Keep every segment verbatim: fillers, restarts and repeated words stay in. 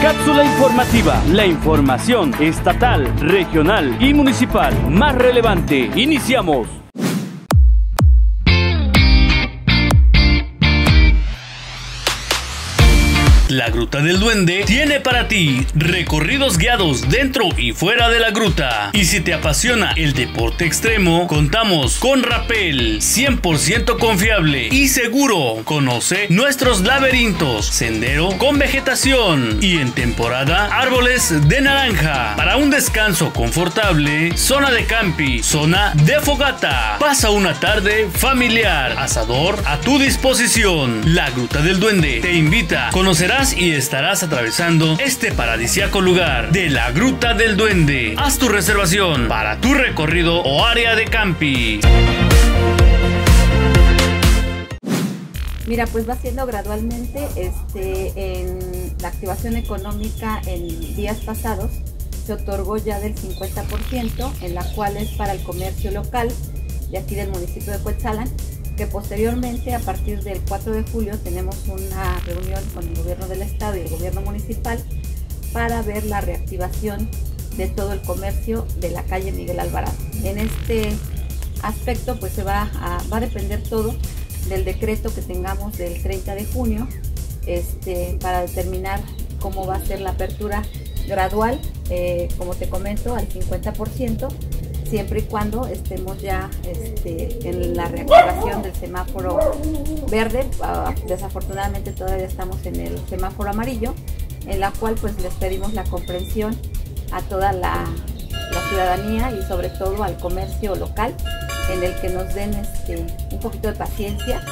Cápsula informativa, la información estatal, regional y municipal más relevante. Iniciamos. La Gruta del Duende tiene para ti recorridos guiados dentro y fuera de la gruta. Y si te apasiona el deporte extremo, contamos con rapel cien por ciento confiable y seguro. Conoce nuestros laberintos, sendero con vegetación y en temporada árboles de naranja. Para un descanso confortable, zona de campi, zona de fogata. Pasa una tarde familiar, asador a tu disposición. La Gruta del Duende te invita. Conocerás y estarás atravesando este paradisíaco lugar de la Gruta del Duende. Haz tu reservación para tu recorrido o área de campi. Mira, pues va siendo gradualmente este, en la activación económica en días pasados se otorgó ya del cincuenta por ciento, en la cual es para el comercio local de aquí del municipio de Cuetzalan, que posteriormente a partir del cuatro de julio tenemos una reunión con el gobierno del estado y el gobierno municipal para ver la reactivación de todo el comercio de la calle Miguel Alvarado. En este aspecto pues se va a, va a depender todo del decreto que tengamos del treinta de junio este, para determinar cómo va a ser la apertura gradual, eh, como te comento, al cincuenta por ciento, siempre y cuando estemos ya este, en la reactivación del semáforo verde. Uh, desafortunadamente todavía estamos en el semáforo amarillo, en la cual pues les pedimos la comprensión a toda la, la ciudadanía y sobre todo al comercio local, en el que nos den este, un poquito de paciencia.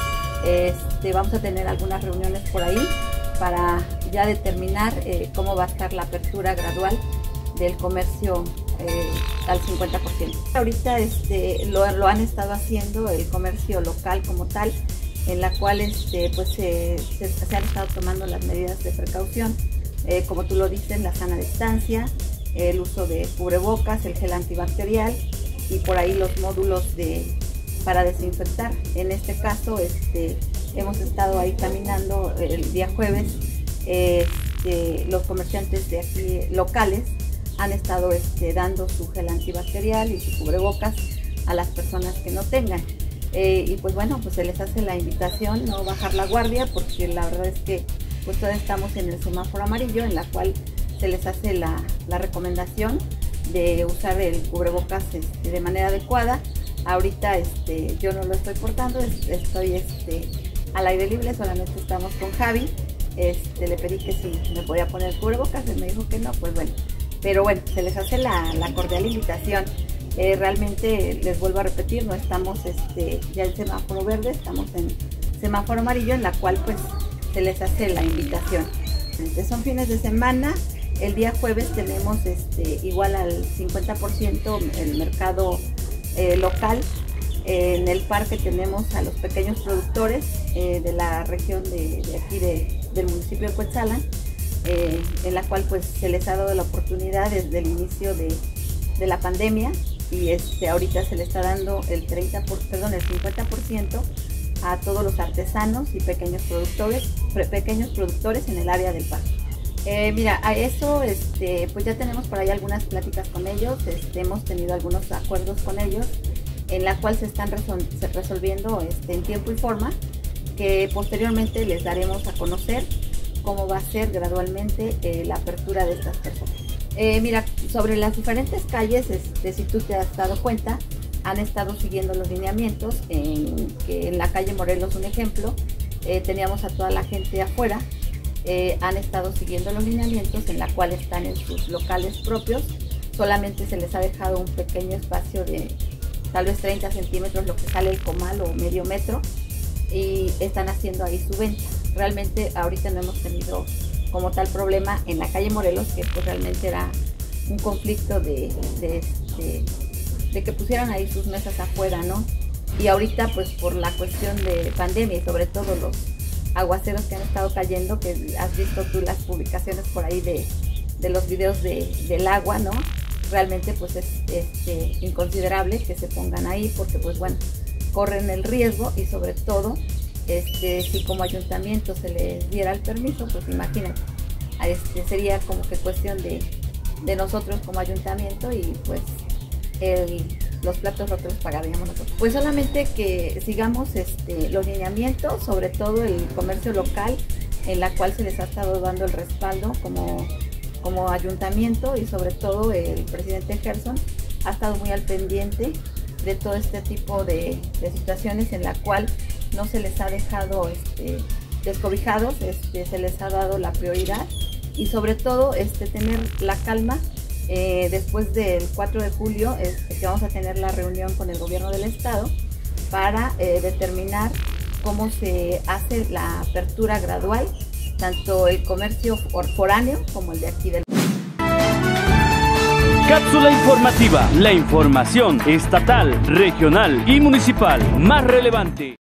Este, vamos a tener algunas reuniones por ahí para ya determinar eh, cómo va a estar la apertura gradual del comercio eh, al cincuenta por ciento. Ahorita este, lo, lo han estado haciendo el comercio local como tal, en la cual este, pues, se, se, se han estado tomando las medidas de precaución, eh, como tú lo dices, la sana distancia, el uso de cubrebocas, el gel antibacterial y por ahí los módulos de, para desinfectar. En este caso este, hemos estado ahí caminando el día jueves, eh, este, los comerciantes de aquí locales han estado este, dando su gel antibacterial y su cubrebocas a las personas que no tengan. Eh, y pues bueno, pues se les hace la invitación no bajar la guardia, porque la verdad es que pues todavía estamos en el semáforo amarillo, en la cual se les hace la, la recomendación de usar el cubrebocas este, de manera adecuada. Ahorita este, yo no lo estoy portando, estoy este, al aire libre, solamente estamos con Javi. Este, le pedí que si me podía poner el cubrebocas, él me dijo que no, pues bueno. Pero bueno, se les hace la, la cordial invitación. Eh, realmente, les vuelvo a repetir, no estamos este, ya en semáforo verde, estamos en semáforo amarillo, en la cual pues se les hace la invitación. Entonces, son fines de semana. El día jueves tenemos este, igual al cincuenta por ciento el mercado eh, local. Eh, en el parque tenemos a los pequeños productores eh, de la región de, de aquí de, del municipio de Cuetzalan. Eh, en la cual pues se les ha dado la oportunidad desde el inicio de, de la pandemia y este, ahorita se le está dando el treinta por, perdón, el cincuenta por ciento a todos los artesanos y pequeños productores, pre, pequeños productores en el área del parque. Eh, mira, a eso este, pues ya tenemos por ahí algunas pláticas con ellos, este, hemos tenido algunos acuerdos con ellos en la cual se están resol resolviendo este, en tiempo y forma, que posteriormente les daremos a conocer cómo va a ser gradualmente eh, la apertura de estas personas. Eh, mira, sobre las diferentes calles, este, si tú te has dado cuenta, han estado siguiendo los lineamientos, en, que en la calle Morelos, un ejemplo, eh, teníamos a toda la gente afuera, eh, han estado siguiendo los lineamientos en la cual están en sus locales propios, solamente se les ha dejado un pequeño espacio de tal vez treinta centímetros, lo que sale el comal o medio metro, y están haciendo ahí su venta. Realmente ahorita no hemos tenido como tal problema en la calle Morelos, que pues realmente era un conflicto de, de, de, de que pusieran ahí sus mesas afuera, ¿no? Y ahorita pues por la cuestión de pandemia y sobre todo los aguaceros que han estado cayendo, que has visto tú las publicaciones por ahí de, de los videos de, del agua, ¿no? Realmente pues es este, inconsiderable que se pongan ahí, porque pues bueno, corren el riesgo y sobre todo Este, si como ayuntamiento se les diera el permiso, pues imagínate, este, sería como que cuestión de, de nosotros como ayuntamiento y pues el, los platos rotos pagaríamos nosotros. Pues solamente que sigamos este, los lineamientos, sobre todo el comercio local, en la cual se les ha estado dando el respaldo como, como ayuntamiento, y sobre todo el presidente Gerson ha estado muy al pendiente de todo este tipo de, de situaciones en la cual no se les ha dejado este, descobijados, este, se les ha dado la prioridad y sobre todo este, tener la calma. Eh, después del cuatro de julio este, que vamos a tener la reunión con el gobierno del estado para eh, determinar cómo se hace la apertura gradual, tanto el comercio foráneo como el de aquí del... Cápsula informativa, la información estatal, regional y municipal más relevante.